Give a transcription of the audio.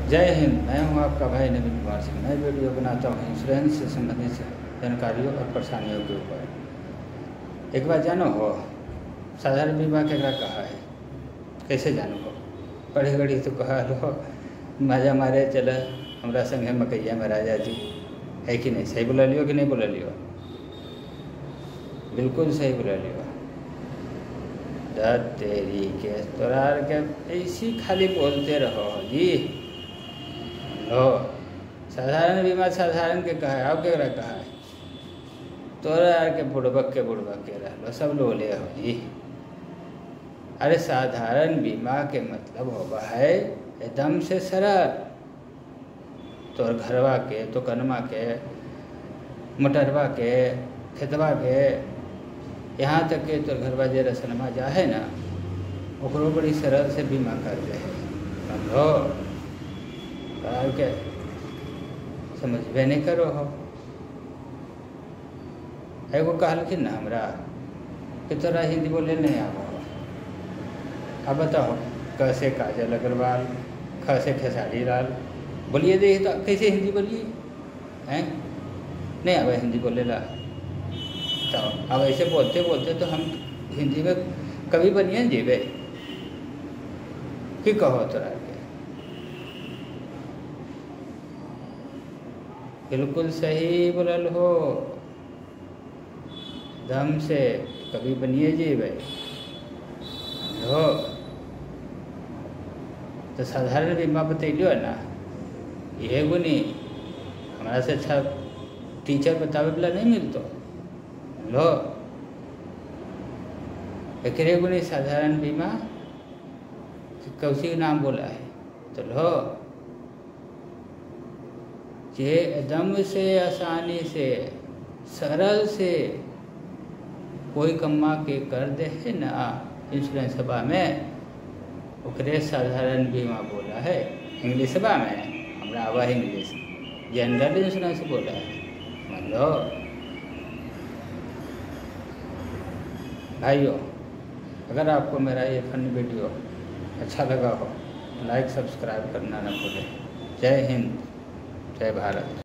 जय हिंद। मैं हूं आपका भाई नवीन कुमार सिंह। मैं वीडियो बनाता हूं इंश्योरेंस से संबंधित जानकारियों और परेशानियों के ऊपर। एक बात जानो हो, साधारण बीमा केकरा कहा है? कैसे जानो हो? पढ़े घड़ी तो कहा लो मजा मारे चल हमरा संगे मकैया में राजा जी, है कि नहीं? सही बोला लियो कि नहीं बोला लियो? बिल्कुल सही बोला लियो। तेरी के तोरार के ऐसी खाली बोलते रहो जी। लो साधारण बीमा साधारण के कहा है, आप केकरा कहा है? तोरा यार के बुड़बक के रह लो, सब लोग ले हो जी। अरे साधारण बीमा के मतलब होगा है एकदम से सरल। तोर घरवा के, तो कनमा के, मोटरवा के, खेतवा के, यहाँ तक के तोर घरवा जे रसनमा जा है ना, ओकरो बड़ी सरल से बीमा कर दे है। समझो के समझबे नहीं करो हो। एगो कहलखिन ना हमरा कि तोरा हिंदी बोले नहीं आबो। अब बताओ, क से काजल अग्रवाल, ख से खेसारी लाल, बोलिए दे तो कैसे हिंदी बोलिए हैं? नहीं अब हिंदी बोले ला तो अब ऐसे बोलते बोलते तो हम हिंदी में कभी बनिए जीवे कि कहो तोरा के। बिल्कुल सही बोलल हो, दम से कभी बनिए जीवे हो। तो साधारण बीमा बतैलियो है ना, ये गुनी हमारा से अच्छा टीचर बतावे वाला नहीं मिलतो। लो एक गुनी साधारण बीमा कौशी का नाम बोला है तो लो जे एकदम से आसानी से सरल से कोई कम्मा के कर दे है ना इंश्योरेंस सभा में, ओकरे साधारण बीमा बोला है। इंग्लिश सभा में हमरा आवा इंग्लिश जनरल इंश्योरेंस बोला है। मान लो भाइयों, अगर आपको मेरा ये फन वीडियो अच्छा लगा हो, लाइक सब्सक्राइब करना न भूलें। जय हिंद, जय भारत।